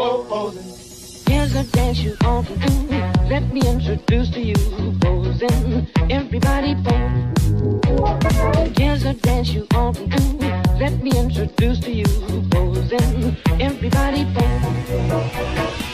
Here's a dance you ought to do. Let me introduce to you Posin. Everybody pose. Here's a dance you ought to do. Let me introduce to you Posin. Everybody pose.